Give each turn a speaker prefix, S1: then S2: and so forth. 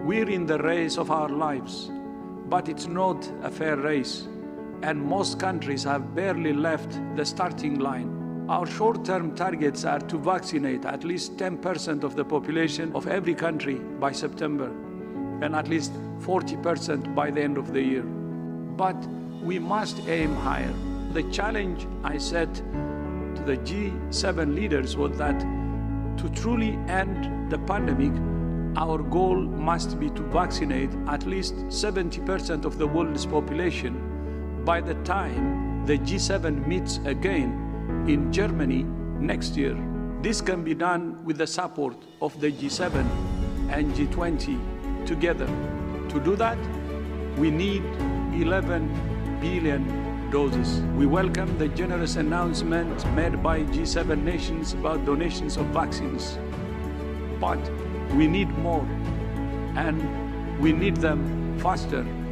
S1: We're in the race of our lives, but it's not a fair race, and most countries have barely left the starting line. Our short-term targets are to vaccinate at least 10% of the population of every country by September, and at least 40% by the end of the year. But we must aim higher. The challenge I set to the G7 leaders was that to truly end the pandemic, our goal must be to vaccinate at least 70% of the world's population by the time the G7 meets again in Germany next year. This can be done with the support of the G7 and G20 together. To do that, we need 11 billion doses. We welcome the generous announcement made by G7 nations about donations of vaccines. But we need more, and we need them faster.